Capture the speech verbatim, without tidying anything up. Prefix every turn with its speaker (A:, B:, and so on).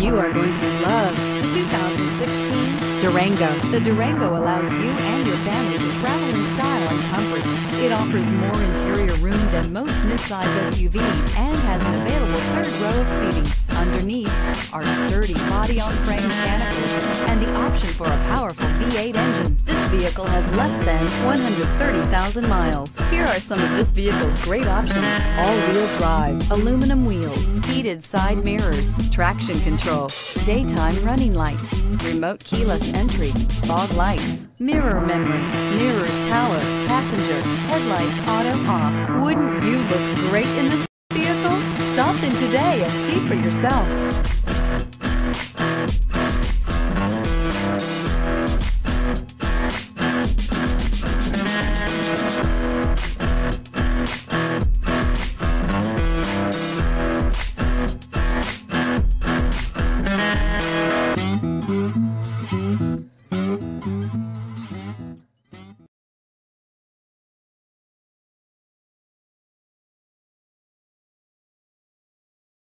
A: You are going to love the two thousand sixteen Durango. The Durango allows you and your family to travel in style and comfort. It offers more interior room than most midsize S U Vs and has an available third row of seating. Underneath are sturdy body-on-frame mechanicals and the option for a powerful V eight engine. This vehicle has less than one hundred thirty thousand miles. Here are some of this vehicle's great options: all-wheel drive, aluminum wheels, heated side mirrors, traction control, daytime running lights, remote keyless entry, fog lights, mirror memory, mirrors power, passenger, headlights auto off. Wouldn't you look great in this vehicle? Stop in today and see for yourself.
B: Mm-hmm.